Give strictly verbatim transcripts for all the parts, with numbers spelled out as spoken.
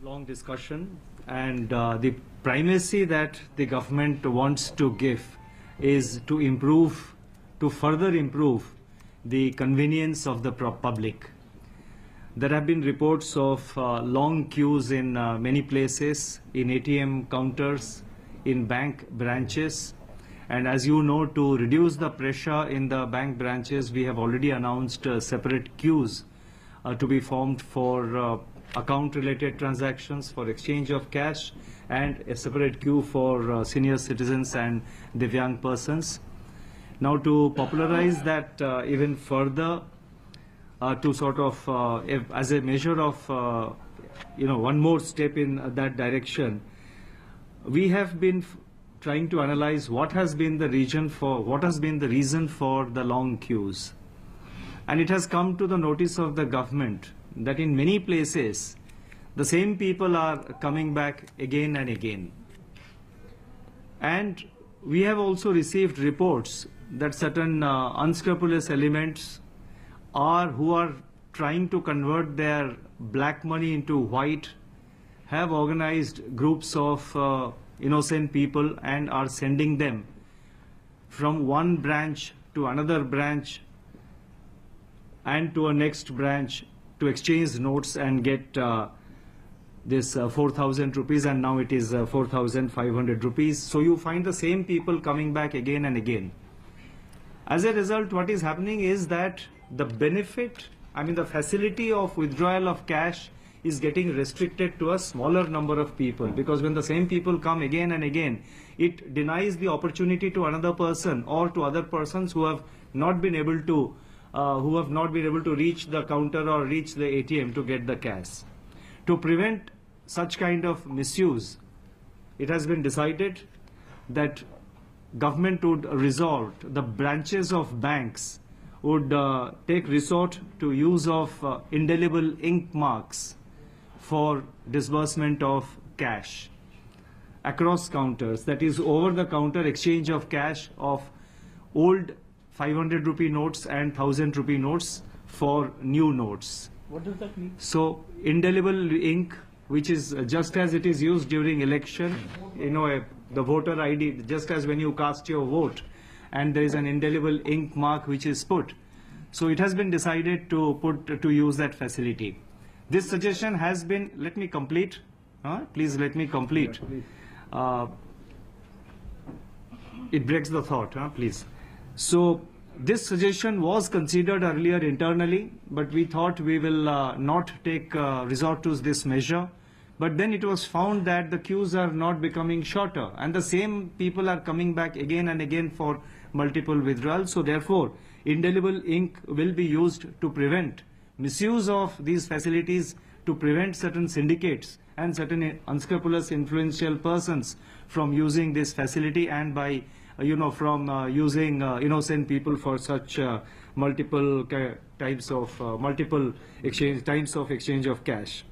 long discussion, and uh, the primacy that the government wants to give is to improve, to further improve the convenience of the public. There have been reports of uh, long queues in uh, many places, in A T M counters, in bank branches. And as you know, to reduce the pressure in the bank branches, we have already announced uh, separate queues uh, to be formed for uh, account-related transactions, for exchange of cash, and a separate queue for uh, senior citizens and Divyang persons. Now, to popularize that uh, even further, uh, to sort of, uh, if, as a measure of, uh, you know, one more step in uh, that direction, we have been trying to analyze what has been the reason for what has been the reason for the long queues, and it has come to the notice of the government that in many places the same people are coming back again and again. And we have also received reports that certain uh, unscrupulous elements are who are trying to convert their black money into white have organized groups of uh, innocent people and are sending them from one branch to another branch and to a next branch to exchange notes and get uh, this uh, four thousand rupees, and now it is uh, four thousand five hundred rupees. So you find the same people coming back again and again. As a result, what is happening is that the benefit, I mean the facility of withdrawal of cash is getting restricted to a smaller number of people, because when the same people come again and again, it denies the opportunity to another person or to other persons who have not been able to uh, who have not been able to reach the counter or reach the A T M to get the cash. To prevent such kind of misuse, it has been decided that government would resort, the branches of banks would uh, take resort to use of uh, indelible ink marks for disbursement of cash across counters, that is over the counter exchange of cash of old five hundred rupee notes and one thousand rupee notes for new notes. What does that mean? So indelible ink, which is just as it is used during election, you know, a, the voter I D, just as when you cast your vote and there is an indelible ink mark which is put. So it has been decided to put to use that facility. This suggestion has been, let me complete, huh? Please let me complete. Uh, it breaks the thought, huh? Please. So this suggestion was considered earlier internally, but we thought we will uh, not take uh, resort to this measure. But then it was found that the queues are not becoming shorter, and the same people are coming back again and again for multiple withdrawals. So therefore, indelible ink will be used to prevent misuse of these facilities, to prevent certain syndicates and certain unscrupulous influential persons from using this facility, and by uh, you know from uh, using uh, innocent people for such uh, multiple types of uh, multiple exchange types of exchange of cash.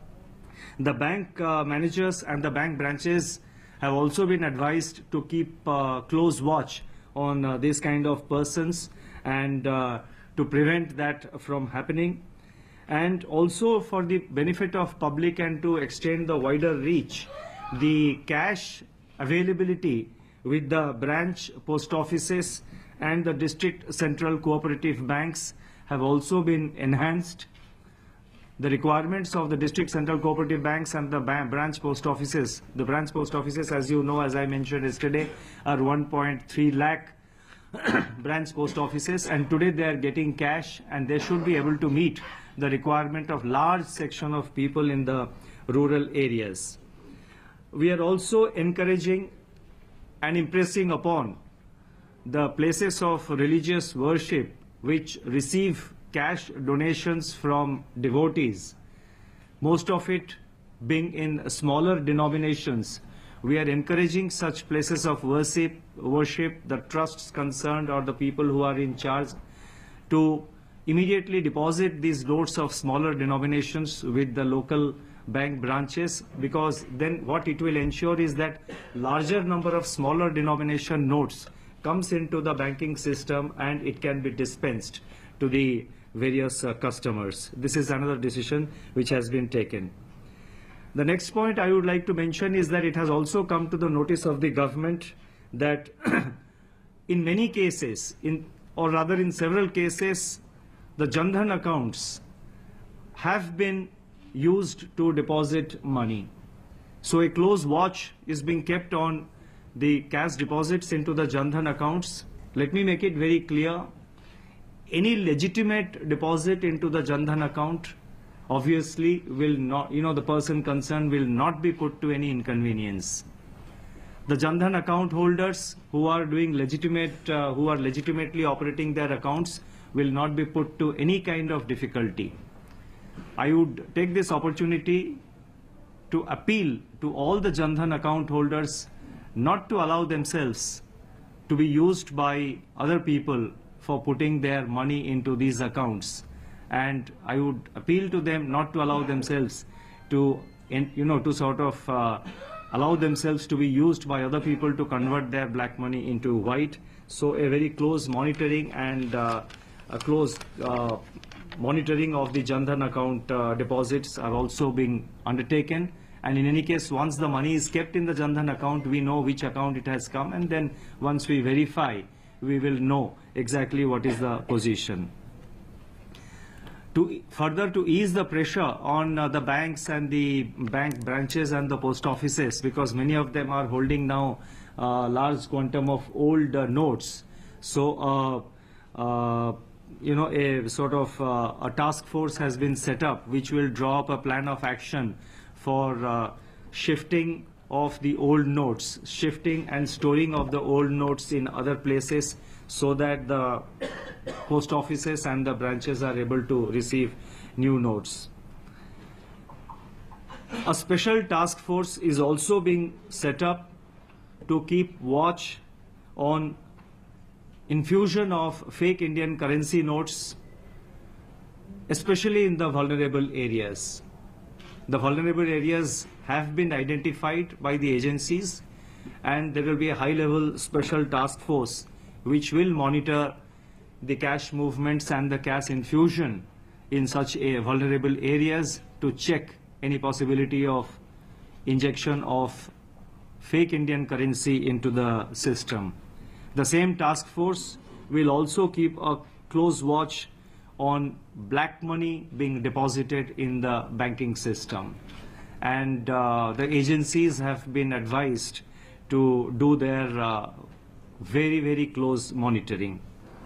The bank uh, managers and the bank branches have also been advised to keep uh, close watch on uh, this kind of persons, and uh, to prevent that from happening, and also for the benefit of public and to extend the wider reach, the cash availability with the branch post offices and the district central cooperative banks have also been enhanced. The requirements of the district central cooperative banks and the branch post offices, the branch post offices, as you know, as I mentioned yesterday, are one point three lakh branch post offices, and today they are getting cash, and they should be able to meet the requirement of large section of people in the rural areas. We are also encouraging and impressing upon the places of religious worship which receive cash donations from devotees, most of it being in smaller denominations. We are encouraging such places of worship, worship, the trusts concerned or the people who are in charge, to immediately deposit these notes of smaller denominations with the local bank branches, because then what it will ensure is that larger number of smaller denomination notes comes into the banking system and it can be dispensed to the various uh, customers. This is another decision which has been taken. The next point I would like to mention is that it has also come to the notice of the government that in many cases, in, or rather in several cases, the Jan Dhan accounts have been used to deposit money. So a close watch is being kept on the cash deposits into the Jan Dhan accounts. Let me make it very clear. Any legitimate deposit into the Jan Dhan account obviously will not, you know, the person concerned will not be put to any inconvenience. The Jan Dhan account holders who are doing legitimate, uh, who are legitimately operating their accounts will not be put to any kind of difficulty. I would take this opportunity to appeal to all the Jan Dhan account holders not to allow themselves to be used by other people for putting their money into these accounts. And I would appeal to them not to allow themselves to, you know, to sort of uh, allow themselves to be used by other people to convert their black money into white. So a very close monitoring and uh, a close uh, monitoring of the Jan Dhan account uh, deposits are also being undertaken. And in any case, once the money is kept in the Jan Dhan account, we know which account it has come. And then once we verify, we will know exactly what is the position. To further to ease the pressure on uh, the banks and the bank branches and the post offices, because many of them are holding now uh, large quantum of old uh, notes. So, uh, uh, you know, a sort of uh, a task force has been set up which will draw up a plan of action for uh, shifting of the old notes, shifting and storing of the old notes in other places so that the post offices and the branches are able to receive new notes. A special task force is also being set up to keep watch on infusion of fake Indian currency notes, especially in the vulnerable areas. The vulnerable areas have been identified by the agencies, and there will be a high-level special task force which will monitor the cash movements and the cash infusion in such a vulnerable areas to check any possibility of injection of fake Indian currency into the system. The same task force will also keep a close watch on black money being deposited in the banking system. And uh, the agencies have been advised to do their uh, very, very close monitoring.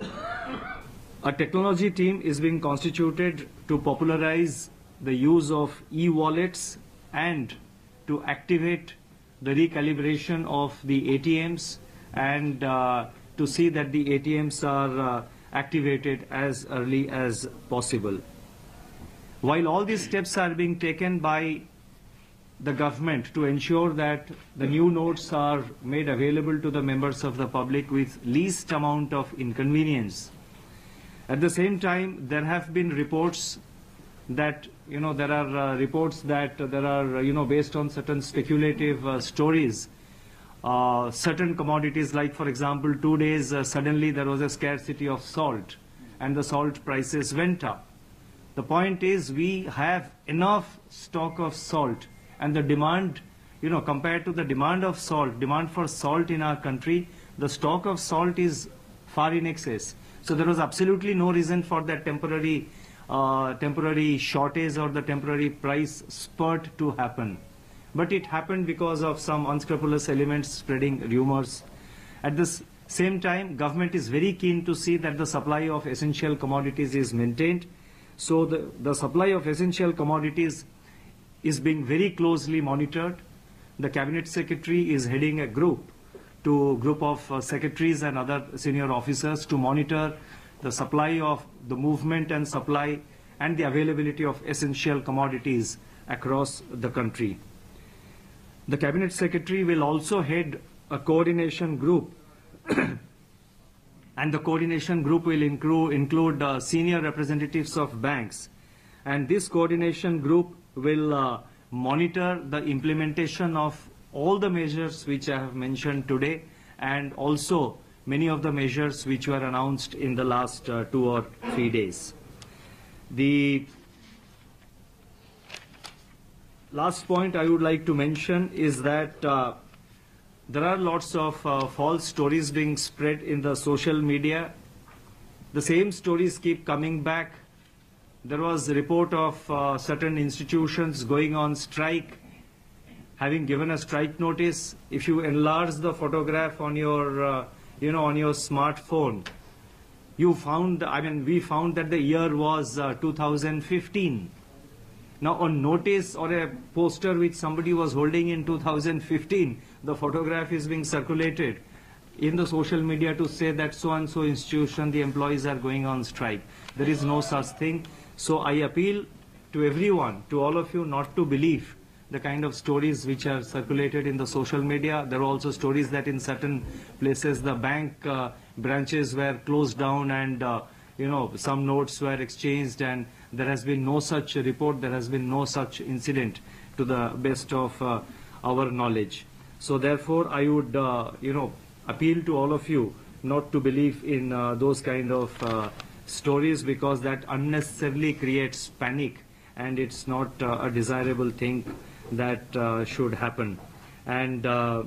A technology team is being constituted to popularize the use of e-wallets and to activate the recalibration of the A T Ms and uh, to see that the A T Ms are uh, activated as early as possible. While all these steps are being taken by the government to ensure that the new notes are made available to the members of the public with least amount of inconvenience, at the same time there have been reports that, you know, there are uh, reports that uh, there are, uh, you know, based on certain speculative uh, stories, uh, certain commodities, like for example two days uh, suddenly there was a scarcity of salt and the salt prices went up. The point is we have enough stock of salt, and the demand, you know, compared to the demand of salt, demand for salt in our country, the stock of salt is far in excess. So there was absolutely no reason for that temporary, uh, temporary shortage or the temporary price spurt to happen. But it happened because of some unscrupulous elements spreading rumors. At the same time, government is very keen to see that the supply of essential commodities is maintained. So the, the supply of essential commodities is being very closely monitored. The Cabinet Secretary is heading a group to group of uh, secretaries and other senior officers to monitor the supply of the movement and supply and the availability of essential commodities across the country. The Cabinet Secretary will also head a coordination group and the coordination group will include, include uh, senior representatives of banks, and this coordination group will uh, monitor the implementation of all the measures which I have mentioned today, and also many of the measures which were announced in the last uh, two or three days. The last point I would like to mention is that uh, there are lots of uh, false stories being spread in the social media. The same stories keep coming back. There was a report of uh, certain institutions going on strike, having given a strike notice. If you enlarge the photograph on your, uh, you know, on your smartphone, you found, I mean, we found that the year was uh, two thousand fifteen. Now, on notice or a poster which somebody was holding in two thousand fifteen, the photograph is being circulated in the social media to say that so-and-so institution, the employees are going on strike. There is no such thing. So I appeal to everyone, to all of you, not to believe the kind of stories which are circulated in the social media. There are also stories that in certain places the bank uh, branches were closed down and uh, you know, some notes were exchanged, and there has been no such report, there has been no such incident to the best of uh, our knowledge. So therefore, I would, uh, you know, appeal to all of you not to believe in uh, those kind of uh, stories, because that unnecessarily creates panic, and it's not uh, a desirable thing that uh, should happen. And uh,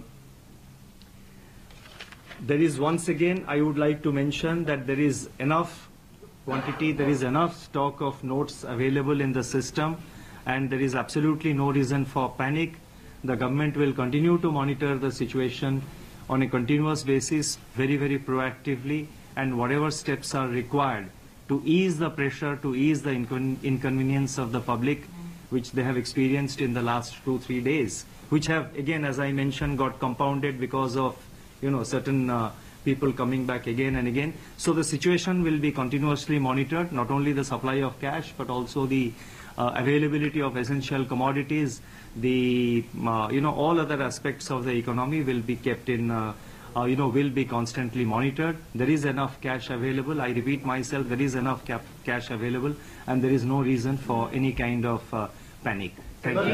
there is, once again, I would like to mention that there is enough quantity, there is enough stock of notes available in the system, and there is absolutely no reason for panic. The government will continue to monitor the situation on a continuous basis, very, very proactively, and whatever steps are required to ease the pressure, to ease the incon inconvenience of the public, which they have experienced in the last two, three days, which have, again, as I mentioned, got compounded because of, you know, certain uh, people coming back again and again. So the situation will be continuously monitored, not only the supply of cash, but also the uh, availability of essential commodities. The, uh, you know, all other aspects of the economy will be kept in, uh, uh, you know, will be constantly monitored. There is enough cash available. I repeat myself, there is enough cap cash available, and there is no reason for any kind of uh, panic. Thank you.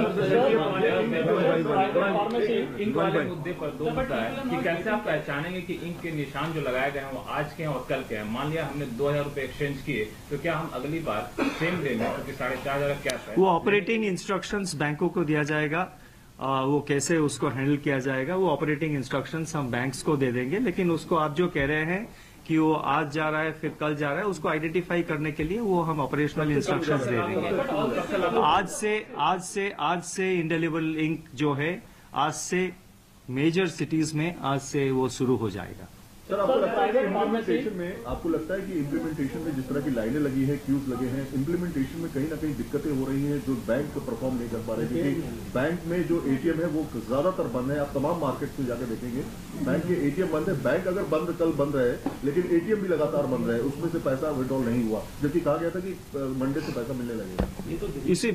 Ink वाले मुद्दे पर दो मुद्दा है कि कैसे आप पहचानेंगे कि इंक के निशान जो लगाए गए हैं वो आज के हैं और कल के हैं। मान लिया हमने दो हजार रुपए एक्सचेंज किए, तो क्या हम अगली बार सेम डे में, क्योंकि साढ़े चार हजार कैश है, वो ऑपरेटिंग इंस्ट्रक्शंस बैंकों को दिया जाएगा, आ, वो कैसे उसको हैंडल किया जाएगा, वो ऑपरेटिंग इंस्ट्रक्शंस हम बैंक्स को दे देंगे। लेकिन उसको आप जो कह रहे हैं कि वो आज जा रहा है फिर कल जा रहा है, उसको आइडेंटिफाई करने के लिए वो हम ऑपरेशनल इंस्ट्रक्शंस दे देंगे। आज से आज से आज से इंडेलिबल इंक जो है, आज से मेजर सिटीज में आज से वो शुरू हो जाएगा। सर, आपको लगता है कि इम्प्लीमेंटेशन में आपको लगता है कि इम्प्लीमेंटेशन में जिस तरह की लाइनें लगी हैं, क्यूज लगे हैं, इम्प्लीमेंटेशन में कहीं ना कहीं दिक्कतें हो रही हैं जो बैंक परफॉर्म नहीं कर पा रहे, क्योंकि बैंक में जो एटीएम है वो ज्यादातर बंद है। आप तमाम मार्केट में जाकर देखेंगे बैंक के एटीएम बंद है। बैंक अगर बंद कल बंद रहे, लेकिन एटीएम भी लगातार बंद रहे, उसमें से पैसा विड्रॉल नहीं हुआ, जबकि कहा गया था कि मंडे से पैसा मिलने लगेगा। इसी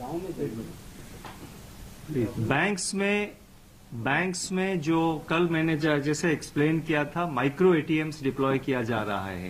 बैंक्स में बैंक्स में जो कल मैंने जैसे एक्सप्लेन किया था, माइक्रो एटीएम्स डिप्लॉय किया जा रहा है।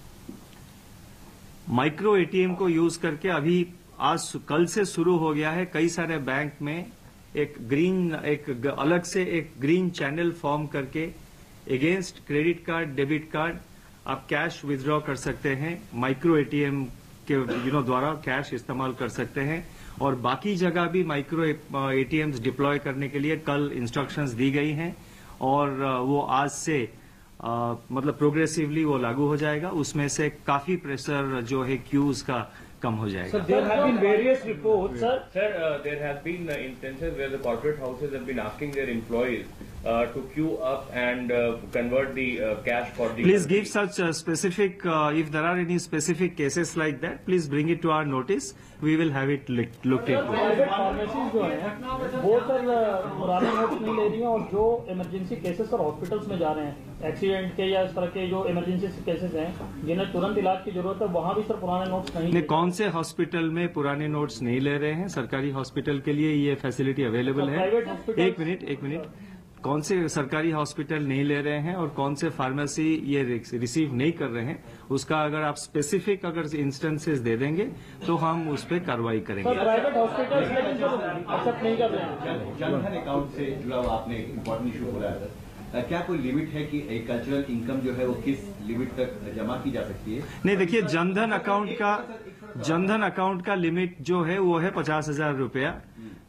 माइक्रो एटीएम को यूज करके अभी आज कल से शुरू हो गया है। कई सारे बैंक में एक ग्रीन एक अलग से एक ग्रीन चैनल फॉर्म करके against credit card, debit card आप कैश विथड्रॉ कर सकते हैं। माइक्रो एटीएम के यू नो द्वारा कैश इस्तेमाल कर सकते हैं, और बाकी जगह भी माइक्रो एटीएम्स डिप्लॉय करने के लिए कल इंस्ट्रक्शंस दी गई हैं, और वो आज से आ, मतलब प्रोग्रेसिवली वो लागू हो जाएगा। उसमें से काफी प्रेशर जो है क्यूज का कम हो जाएगा। Sir, there have been various reports. Sir, sir uh, there has been uh, instances where the corporate houses have been asking their employees uh, to queue up and uh, convert the uh, cash for the. Please give such uh, specific, uh, if there are any specific cases like that, please bring it to our notice. We will have it looked looked into. Private pharmacies जो हैं वो sir पुराने notes नहीं ले रही हैं, और जो इमरजेंसी केसेस सर हॉस्पिटल्स में जा रहे हैं, एक्सीडेंट के या इस तरह के जो इमरजेंसी केसेस हैं जिन्हें तुरंत इलाज की जरूरत है, वहां भी सर पुराने नोट्स नहीं। कौन से हॉस्पिटल में पुराने नोट्स नहीं ले रहे हैं? सरकारी हॉस्पिटल के लिए ये फैसिलिटी अवेलेबल है। एक मिनट एक मिनट कौन से सरकारी हॉस्पिटल नहीं ले रहे हैं और कौन से फार्मेसी ये रिसीव नहीं कर रहे हैं, उसका अगर आप स्पेसिफिक अगर इंस्टेंसेस दे देंगे तो हम उस पर कार्रवाई करेंगे। प्राइवेट हॉस्पिटल एक्सेप्ट नहीं कर रहे हैं। जनधन अकाउंट से जुड़ा हुआ आपने इम्पोर्टेंट इशू बोला है, क्या कोई लिमिट है कि कल्चरल इनकम जो है वो किस लिमिट तक जमा की जा सकती है? नहीं, देखिए जनधन अकाउंट का जनधन अकाउंट का लिमिट जो है वो है पचास हजार रुपया।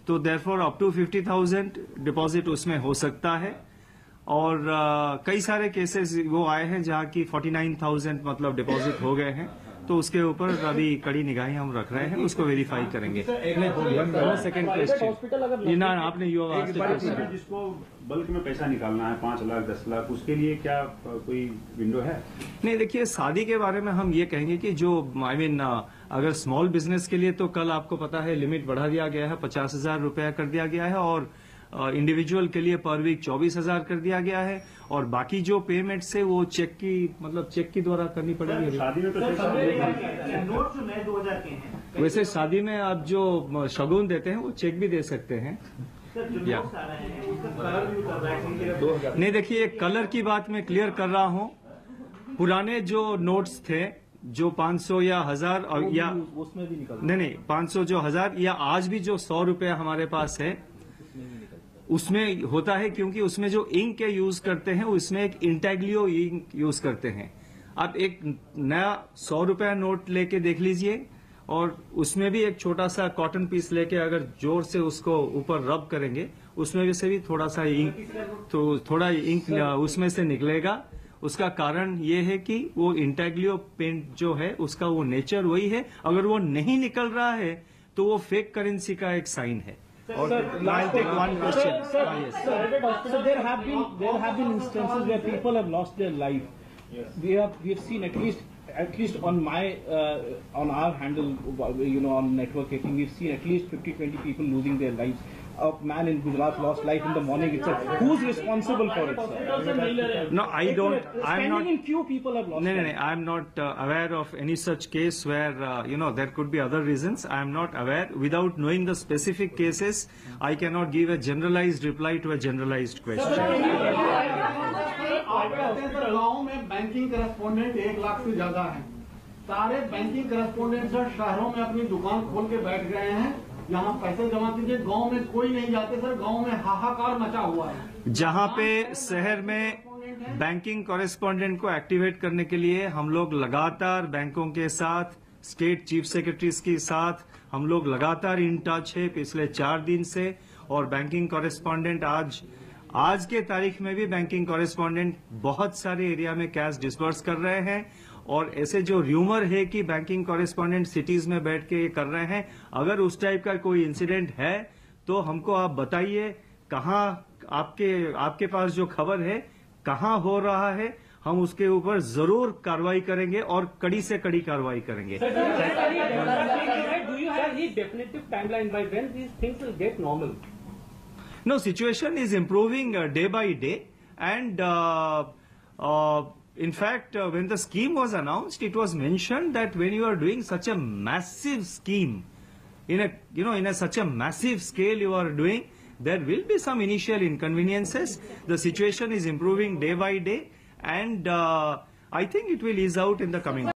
तो therefore up to fifty thousand deposit उसमें हो सकता है। और uh, कई सारे केसेस वो आए हैं जहां की फोर्टी नाइन थाउजेंड मतलब डिपॉजिट हो गए हैं, तो उसके ऊपर अभी कड़ी निगाहें हम रख रहे हैं, उसको वेरीफाई करेंगे। सेकंड क्वेश्चन ना आपने यू जिसको बल्क में पैसा निकालना है पांच लाख दस लाख, उसके लिए क्या कोई विंडो है? नहीं, देखिए शादी के बारे में हम ये कहेंगे कि जो आई मीन अगर स्मॉल बिजनेस के लिए तो कल आपको पता है लिमिट बढ़ा दिया गया है, पचास हजार रुपया कर दिया गया है, और इंडिविजुअल के लिए पर वीक चौबीस हजार कर दिया गया है, और बाकी जो पेमेंट से वो चेक की मतलब चेक की द्वारा करनी पड़ेगी। शादी में तो नोट जो नए दो हजार के हैं, वैसे शादी में आप जो शगुन देते हैं वो चेक भी दे सकते हैं। या नहीं, देखिए कलर की बात मैं क्लियर कर रहा हूँ। पुराने जो नोट्स थे जो पाँच सौ या हजार और या उसमें भी निकल नहीं नहीं पाँच सौ जो हजार या आज भी जो सौ रुपया हमारे पास है उसमें होता है, क्योंकि उसमें जो इंक के यूज करते हैं उसमें एक इंटेग्लियो इंक यूज करते हैं। आप एक नया सौ रुपया नोट लेके देख लीजिए, और उसमें भी एक छोटा सा कॉटन पीस लेके अगर जोर से उसको ऊपर रब करेंगे उसमें भी से भी थोड़ा सा इंक तो थोड़ा इंक उसमें से निकलेगा। उसका कारण ये है कि वो इंटेग्लियो पेंट जो है उसका वो नेचर वही है। अगर वो नहीं निकल रहा है तो वो फेक करेंसी का एक साइन है। Or I'll take one question. Sir, ah, yes. sir, so there have been there have been instances where people have lost their life. Yes. We have we have seen at least at least on my uh, on our handle, you know, on network hacking, we've seen at least fifty twenty people losing their lives. A man in Gujarat lost life in the morning itself. Who's responsible for it, sir? No, I don't. I'm not. In queue, people have lost. No, no, no. I'm not uh, aware of any such case where uh, you know there could be other reasons. I'm not aware. Without knowing the specific cases, I cannot give a generalized reply to a generalized question. गाँव में banking correspondent एक लाख से ज्यादा है। सारे banking correspondent sir शहरों में अपनी दुकान खोल के बैठ गए हैं। यहाँ पैसे जमा कीजिए, गांव में कोई नहीं जाते सर। गांव में हाहाकार मचा हुआ है। जहाँ पे शहर में बैंकिंग कॉरेस्पॉन्डेंट को एक्टिवेट करने के लिए हम लोग लगातार बैंकों के साथ, स्टेट चीफ सेक्रेटरीज के साथ हम लोग लगातार इन टच है पिछले चार दिन से। और बैंकिंग कॉरेस्पॉन्डेंट आज आज के तारीख में भी बैंकिंग कॉरेस्पॉन्डेंट बहुत सारे एरिया में कैश डिसबर्स कर रहे हैं। और ऐसे जो र्यूमर है कि बैंकिंग कॉरेस्पॉन्डेंट सिटीज में बैठ के ये कर रहे हैं, अगर उस टाइप का कोई इंसिडेंट है तो हमको आप बताइए कहाँ आपके आपके पास जो खबर है कहाँ हो रहा है, हम उसके ऊपर जरूर कार्रवाई करेंगे और कड़ी से कड़ी कार्रवाई करेंगे। No, situation is improving uh, day by day, and uh, uh, in fact, uh, when the scheme was announced, it was mentioned that when you are doing such a massive scheme, in a you know in a such a massive scale you are doing, there will be some initial inconveniences. The situation is improving day by day, and uh, I think it will ease out in the coming.